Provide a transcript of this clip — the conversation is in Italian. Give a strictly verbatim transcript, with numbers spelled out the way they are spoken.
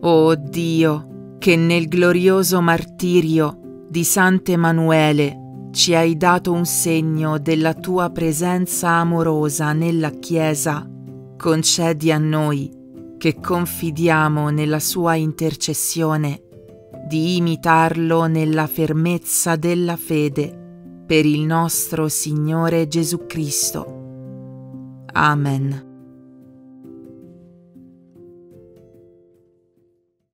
O Dio, che nel glorioso martirio di Sant'Emanuele ci hai dato un segno della tua presenza amorosa nella Chiesa, concedi a noi, che confidiamo nella sua intercessione, di imitarlo nella fermezza della fede, per il nostro Signore Gesù Cristo. Amen.